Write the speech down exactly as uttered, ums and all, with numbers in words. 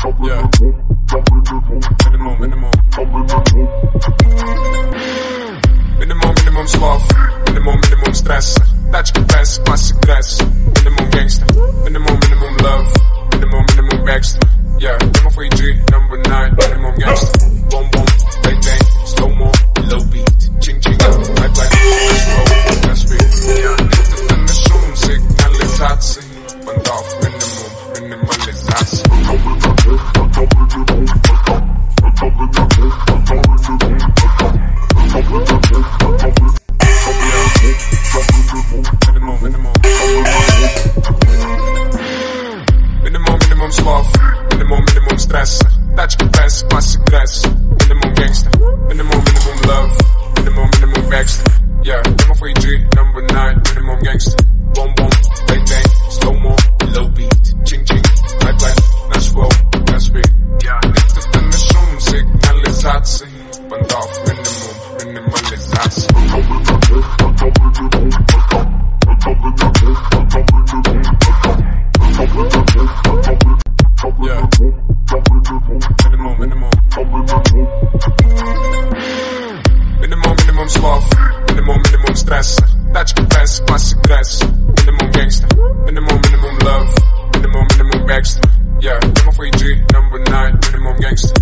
Yeah. Minimum, minimum. Minimum, minimum suave. Minimum, minimum stress. Touch the best, pass stress. Minimum gangster. Minimum, minimum love. Minimum, minimum extra. Yeah, number three G, number nine. Minimum gangster. Boom, boom, bang, bang. Slow mo, low beat. Ching, ching. Black, black. Let's roll, let's beat. Yeah, dit is een zoom. Signalisatie. Want af, minimum, minimalisatie. Minimum, minimum. Minimum, minimum suave. Minimum, minimum stress. Touch the best, pass stress. Minimum gangster. Minimum, minimum love. Minimum, minimum extra. Yeah, number three G, number nine. Minimum gangster. Boom, boom, bang, bang. Slow mo, low beat. Ching, ching. Black, black. Let's roll, let's beat. Yeah, dit is een zoom. Signalisatie. Want af, minimum, minimalisatie. Yeah. Minimum, minimum. Minimum, minimum suave. Minimum, minimum stress. Touch the best, pass stress. Minimum gangster. Minimum, minimum love. Minimum, minimum extra. Yeah, number three G, number nine. Minimum gangster.